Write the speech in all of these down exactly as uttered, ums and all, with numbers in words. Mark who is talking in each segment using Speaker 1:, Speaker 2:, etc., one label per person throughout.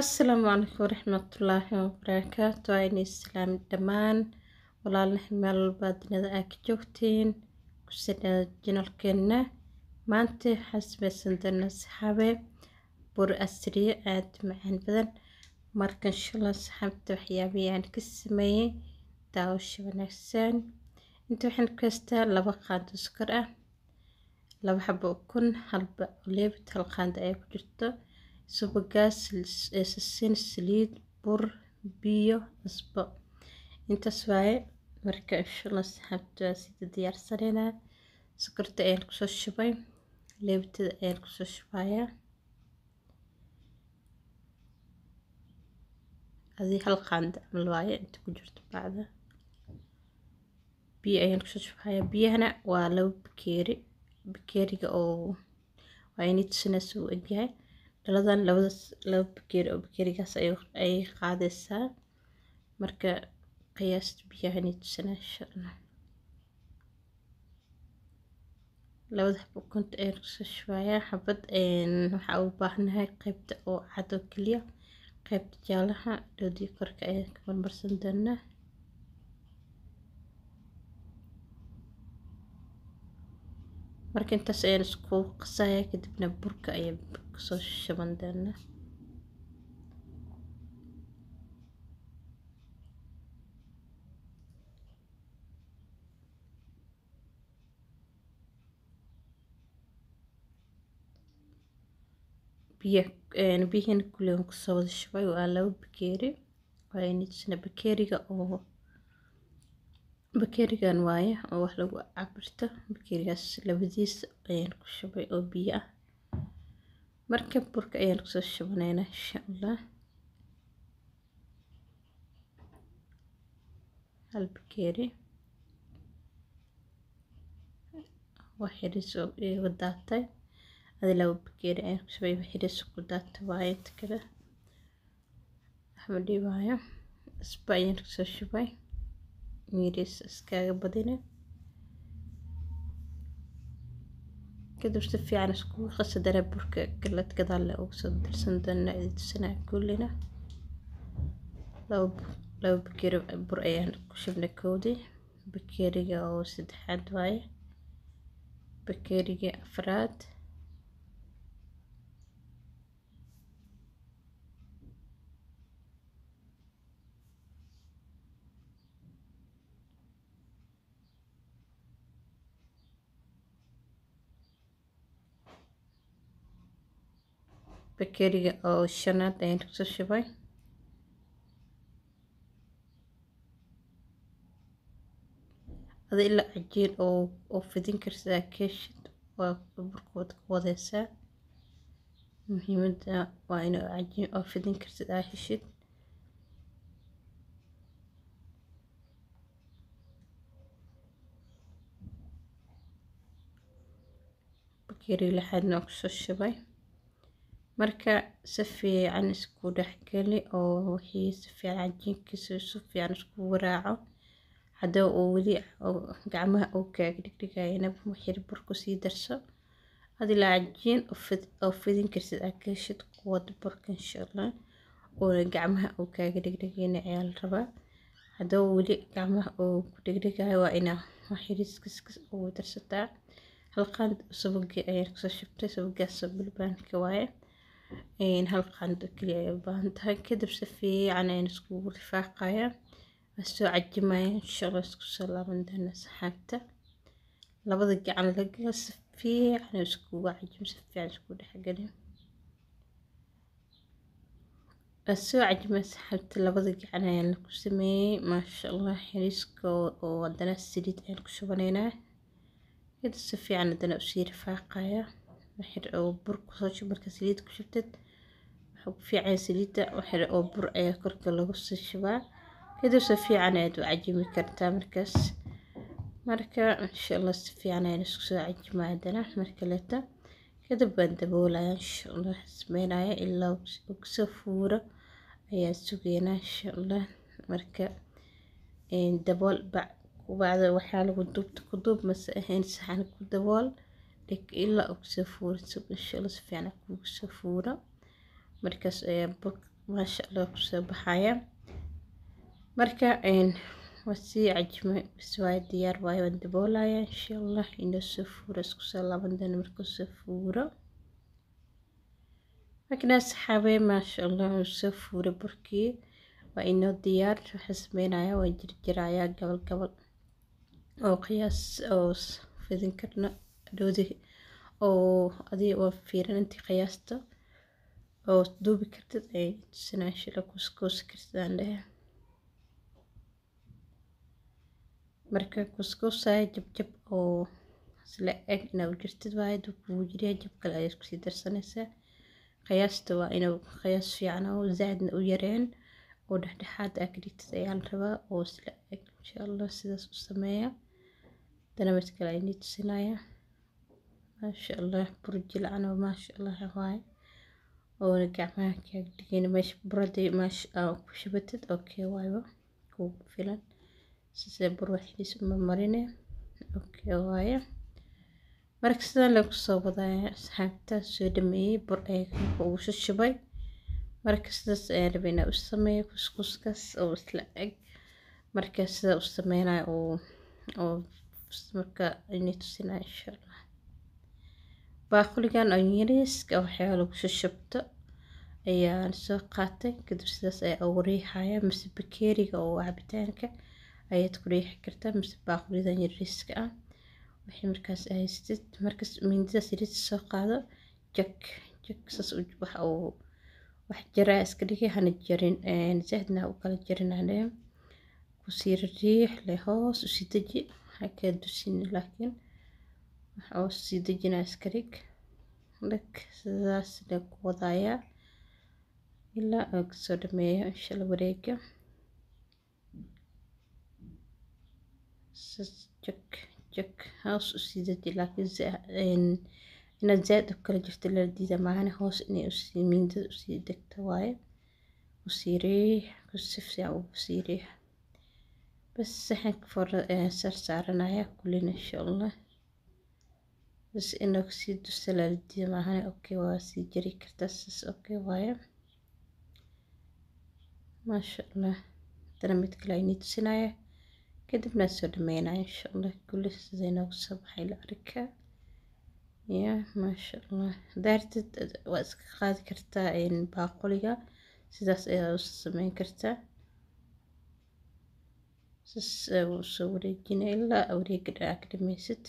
Speaker 1: السلام عليكم ورحمة الله وبركاته. عيني السلام دمان ولا نحمل بدنا أكجوتين كسر جنال كنا ما أنت حسب سندنا صحابي بور أسري عاد معن بدن مركن إن شاء الله صحبت وحيابي يعني كسمية داوش ونحسن انتو حين كستا لبا قاند سكر لبا حبة أكون هلبا وليبت هالقاند أي كجرتو subagaas sisin saliid bur biyo cusbo intaas waaye marka insha allah saxaabta sida diyaarsanayna sokorta ayaan kusoo shubay leebtada ayaan kusoo shubayaa adii hal qaanda camal waaye inta ku jirto bacda biyo ayaan kusoo shubayaa biyahana waa laba bakeeri bakeeriga oo waa inay tusinaas uu egyahay daladan labadaas laba bakeeri oo bakeerigaas ay qaadaysaa marka qiyaasta biyaha inay tusinaa insha allah labada xabo ukunta ayaan kusoo shubayaa xabad waxaa u baahanahay qaybta oo cad oo keliya qaybta jaalaha dhoodii korka ayaan ka marmarsan doonaa marka intaas ayaan isku qasayaa kadibna burka ayaan kusoo shuban doonaa biyo biyahan kulli aan kusoo wada shubay waa laba bakeeri waa inay bakeeriga oo bakeerigan waaye oo wax lagu cabirto bakeerigaas labadiisa ayaan ku shubay oo biyo ah marka burka ayaan kusoo shubanaynaa insha allah hal bakeeri wax yaris oo iga daatay هذا لو بكير عين شوي بحرس كودات وايد كده أحمدي وايا سباين كسر شوي ميريس اسكاغ بدينه كده وشتفي عن سكو خاصة درب بركة قلت كده على أوصل درسن دنا إذا السنة كلنا لو لو بكير برأيان شفنا كودي بكيرية أو سد حد واي بكيرية أفراد بكيرية أو شنات أين kusoo shubay هذا إلا عجين أو أو فدين كرسا كشت وبركود كوادسا مهمة وإنه عجين أو فدين كرسا كشت بكيري لحد نقص الشباي marka si fiican isku dhaxgali oo wixii si fiican cajiinkiisa si fiican isku waraaco haddii uu weli gacmaha uu kaaga dhigdhigayna wixii burku sii darso hadii la cajiin oo fidin karsid akashid quwad burka insha allah oo gacmaha uu kaaga dhigdhigayna ayaa la rabaa haddii weli gacmaha uu ku dhigdhigayo waa ina wixii iskis uu darsataa halqaan subagii ayaan kusoo shubtay subagaas bilbaanka waaye إن هالقاند كلي بانتها كدب سفي عن إن سكو رفاقايا بس عجمايا إن شاء الله سكو سلام من دهنا سحابته لبضك عن لقى سفي عن سكو عجم سفي عن سكو دحقني بس عجمة سحابته لبضك عن يعني كسمي ما شاء الله حريسكو ودنا السديد عن كشوفنينا كده سفي عن دنا أسير رفاقايا وحر أو بر كوسج مركز سليد كشفتت حب في عين سليدة وحر أو بر أي كرك لغص الشباب كده سفي عناد وعجمي كرتا مركز مركا إن شاء الله سفي عناد نسكس عجمة عندنا مركلته كده بندبولا إن شاء الله سمينا إلا وكسفورة أي سجينا إن شاء الله مركا إن دبول بعد وبعد وحال قدوب تقدوب مسأهين سحن كدبول لك إلا أكسفورة إن شاء الله سفينا أكسفورة مركز maasha allah kusoo baxaya. marka een wasii cajmay bas waa diyaar waayo waan daboolaya insha allah inoo soo fuuro isku soo laaban doona markuu soo fuuro. markana saxaabay maasha allah uu soo fuuro burkii waa inoo diyaar. waxaan sameynaya waa jirjiraaya gabal gabal oo qiyaas oo fidin karna doodi oo adii waa fiirin intii qiyaasta oo duubi kartid ay sinaashi la kuskuus kartaan leh. marka kuskuusay jab jab oo isla eg inaa u jirtid waaye duu kugu jiriya jab kale ayaad kusii darsanaysaa. qiyaasta waa inuu qiyaas fiican oo zaadna u yareen oo dhexdhexaad ah ka dhigtid ayaa la rabaa oo isla eg insha allah sidaas u sameeya. dana mid kale ay niidsinaya maasha allah burji la'aan oo maasha allah waaye oo gacmaha ka dhigeen meesha burada maasha ah ku shabatid okay waayo ku filan sidee bur waxdiis uma marine okay waaye. marka sidaan lagu soo wadaya asxaabta soo dhameeyay bur ay ugu shubay. marka sidaas ayaa rabina u sameeyo kuskuskaas oo isla eg marka sida u sameynaa oo oo marka inay tusina insha allah. baaquligan oo yariiska waxaa lagu shubto ayaan soo qaatay kadib sidaas ayaa ugu riixaya mise bakeeriga oo cabitaanka ayaad ku riixi kartaa mise baaqulidan yariiska ah wixii markaas haystid. markaas mindidaas yariis soo qaado jak jak saas wax oo wax jara iska dhigi hana jarin een zaadna u kala jarinaa ku sii riix le hoos u sii daji haka dusin laakiin waxa oo sii dajinaa iska dhig dak sidaas la ku wadaya ilaa oo soo dhameeyo insha allah wareega sas jak jak hoos u sii daji laakiin inaad zaad u kala jirto la diida maahane hoos inay u sii mindida u sii degto waaye u sii riix ku si fiican u sii riix bas saxanka for sar saaranaya kullina insha allah bas inoo sii dusta la diida maahane okay waa sii jari kartaa sas okay waaye maasha allah. dana mid kale ay niidsinaya kadibna soo dhameynaa insha allah kulli sidee noogu soo baxay la arkaa ya maasha allah. daartid waa iska qaadi kartaa in baaquliga sidaas ayaa u sameyn kartaa sas uu soo wareejina ilaa wareega dhaca ka dhamaysid.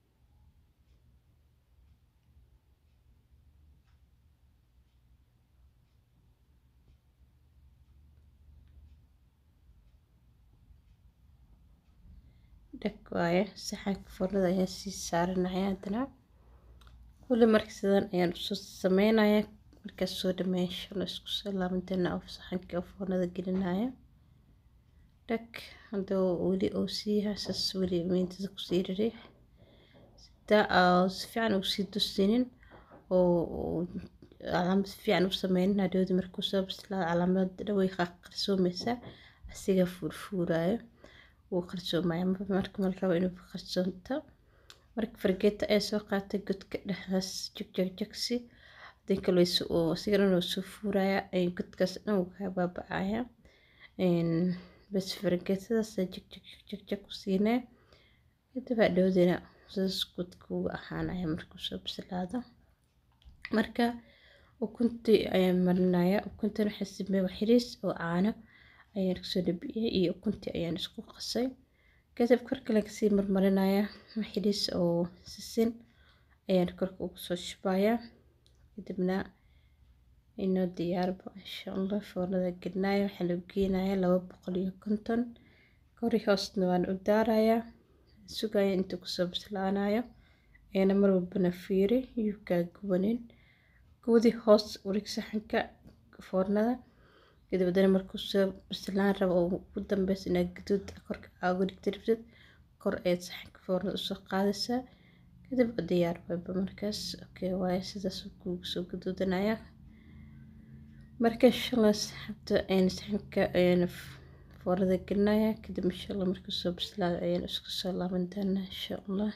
Speaker 1: dhag waaye saxanka fornada ayaa sii saaranaya haddana kulli marka sidan ayaan usoo sameynaya markaas soo dhameeyo insha allah isku soo laabanteena oo saxanka fornada gelinaya dhag hadoo weli oo sii haasas weli mindida ku sii riix sida oo si fiican u sii dusinin oo calaamad fiican u sameynin hadhoodi markuu soo bislaado calaamad dhawey qarsoomaysa asiga furfuuraayo wuu qarsoomaya marka mal rabo inuu qarsoonto. marka fargeeta ay soo qaatay godka dhexdaas jag jag jagsi hadii kale oo sigaran oo soo fuuraya ay godkaas dhan uu ka baabacaya een bas fargeetadaas jag jag jag jag ku siinay kadib hadhoodina sidaas godka ugu ahaanaya markuu soo bislaado. marka ukuntii ayaan marinaya ukuntan waxaa sameeyay wax yariis oo caano ayaan kusoo dhabiyay iyo ukuntii ayaan isku qasay kadib korka laga sii marmarinaya wax yariis oo sisin ayaan korka ugu soo shubaya kadibna inoo diyaarba insha allah fornada gelinayo waxaa lagu geenaya laba boqol iyo konton kori hoosna waan u daaraya sugaya intuu kusoo bislaanayo ayana mar walbana fiiri yuu kaa gubanin gudi hoos wareeg saxanka fornada kadib haddana markuu soo bislaan rabo oo ugu dambeys inaad gaduud korka aagu dhigtid kor ayaad saxanka fornada usoo qaadaysaa kadib diyaar wayba markaas okay waaye sidaas kuugu soo gaduudanaya. marka insha allah saxabta ayaan saxanka ayaan fornada gelinaya kadib insha allah markuu soo bislaado ayaan isku soo laaban doonaa insha allah.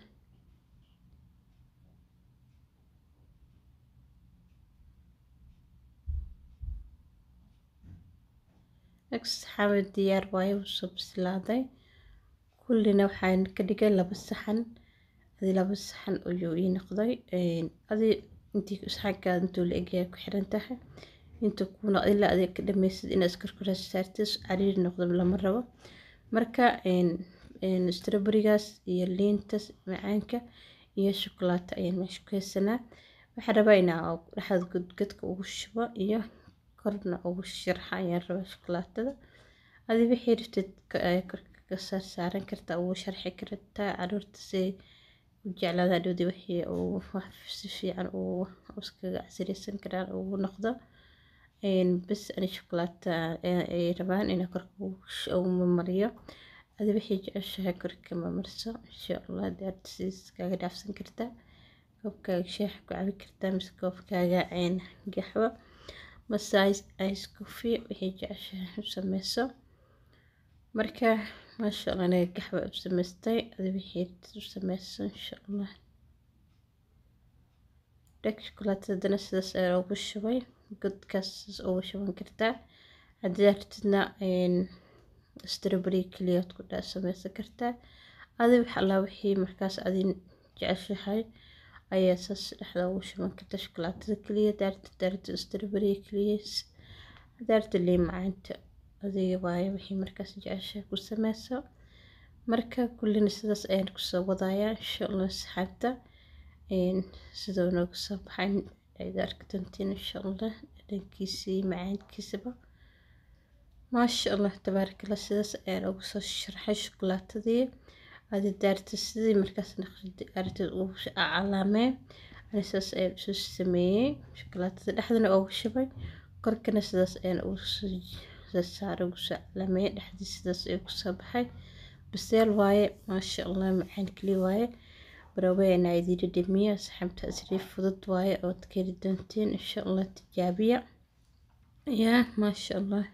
Speaker 1: asxaabta diyaar waaye wuu soo bislaaday kullina waxaan ka dhigay laba saxan adi laba saxan ayuu ii noqday adi intii saxankaada intuu la egyahay ku xiran tahay inta kuna ilaa adiga ka dhameysid inaad iskarkaraas saartid cariiri noqdo lama rabo marka strawberry-gaas iyo liintas macaanka iyo shukulaato ayaan meesha ku haysanaa waxaan rabaa inaan dhexda godgadka ugu shubo iyo korna ugu sharxa ayaan rabaa shukulaatada adi wixii rabtid korka ka saar saaran kartaa ugu sharxi kartaa caruurta si u jeclaada dhowdi wixii uu wax si fiican uu iskaga casiraysan karaan ugu noqdo bas ani shukulaato ay rabaan inaan korka ugu mariyo adi wixii jeceshahay korka ma marso insha allah daartiis kaga dhaafsan kartaa koobkaaga shaah ku cabi kartaa mise koobkaaga qaxwo mase ice coffee wixii jeceshahay u sameyso marka maasha allah aniga qaxwo u samaystay adi wixii u sameyso insha allah dhag shukulaatada sidaas ayaa ugu shubay godkaas ugu shuban kartaa haddii rabtidna strawberry kaliya ku dhex sameysan kartaa adi wax alla wixii markaas adin jeceshahay ayaa saas dhexda ugu shuban kartaa shukulaatada kaliya daarta daarta strawberry kaliya daarta liin macaanta adiga waaye wixii markaas jeceshahay ku sameyso marka kullina sidaas ayaan kusoo wadayaa insha allah asxaabta sidoo noogu soo baxay ay arki doontiin insha allah dhankiisii macaankiisaba maasha allah tabaaraka allah sidaas ayaan ugu soo sharxay shukulaatadii adi daarta sidii markaas naqshadii aragtid ugu calaamee ani sidaas ayaan usoo sameeyey shukulaatada dhexdana ugu shubay korkana sidaas ayaan ugu soo saaray ugu soo calaamee dhexdii sidaas ayuu kusoo baxay biseel waaye maasha allah macaan kali waaye baraweyna idin dhimiya asxaabta asri fudud waaye oo keli doontiin insha allah tijaabiya ya maasha allah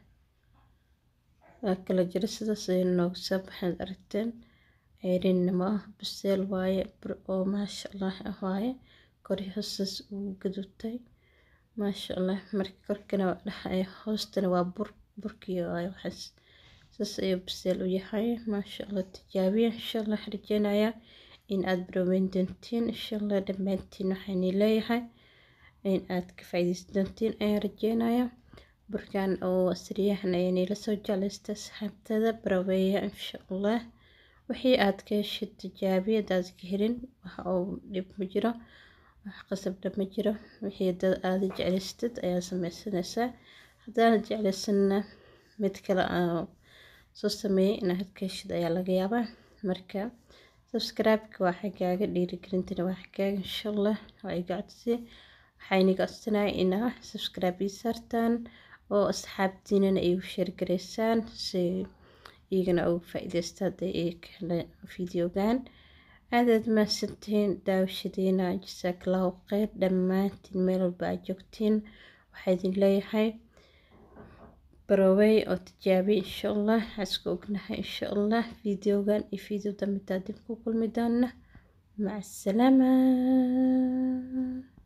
Speaker 1: kala jira sidaas ay noogu soo baxay aragteen ayrin ma biseel waaye oo maasha allah waaye kori hoosas uu gadutay maasha allah marka korkana dhaxay hoostana waa bur burkiyo ay waxas saas ay biseel u yahay maasha allah tijaabiya insha allah rajeenaya in aad baroweyn doontiin insha allah dhammaantiin waxaan leeyahay in aad ka faa'iideysan doontiin ayaan rajeenaya burkan oo asriyahan ayaan ila soo jeclaysta asxaabtada baraweeya insha allah wixii aad ka heshid tijaabiya daad ka helin waxa uu dhib ma jiro wax qasab dhab ma jiro wixii dad aad jeclaystid ayaa sameysanaysaa haddaan jeclaysanna mid kale aan soo sameeyay inaad ka heshid ayaa laga yaabaa marka subscribe-ka waa xagaaga dhiirigelintana waa xagaaga insha allah waa iga codsi waxayna iga codsanahay inaa subscribe ii saartaan oo asxaabtiinana ay u share gareysaan si iyagana uga faa'iideysta hadday ay ka helaan videogan aadaad mahadsantihiin daawashadiina jasaakallahu khayr dhammaantiin meel walba aad joogtiin waxaa idin leeyahay barawey oo tijaabi insha allah xasku ognahay insha allah videogan iyo video dambe dib ku kulmi doona maca asalaama